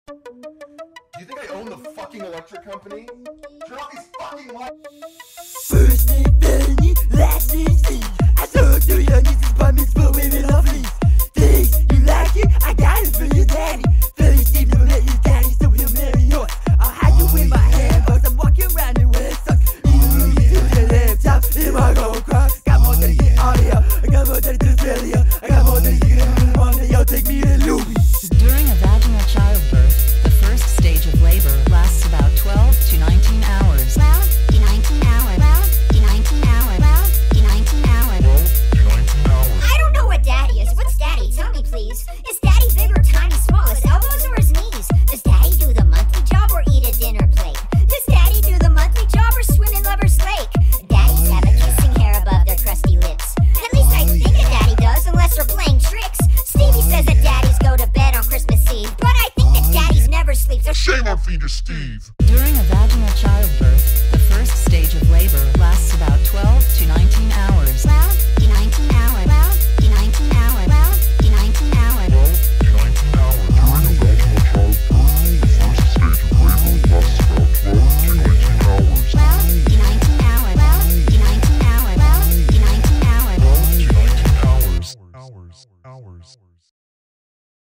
Do you think I own the fucking electric company? Turn off these fucking lights! First name Benny, last name Steve. I told you your niece is promised for women lovely. Things you like it, I got it for your daddy. Philly Steve never met his daddy, so he'll marry yours. I'll hide you in my handbox, I'm walking around in wet socks. You to the laptop, in my gold cross. Got more than get audio, I got more than the failure. I got more than you can want, yo, take me to Louis. During a vaginal childbirth, the first stage of labor lasts about 12 to 19 hours. 12 to 19 hours. 12 to 19 hours. 12 to 19 hours. 12 to 19 hours. I don't know what daddy is. What's daddy? Tell me, please. Is daddy big or tiny, small? His elbows or his knees? Does daddy do the monthly job or eat a dinner plate? Does daddy do the monthly job or swim in Lover's Lake? Daddies have a kissing hair above their crusty lips. At least I think a daddy does, unless they're playing tricks. Stevie says that daddies go to bed on Christmas Eve, but I think that daddies never sleep, so Shame on Feeder Steve. During a vaginal childbirth, the first stage of labor lasts about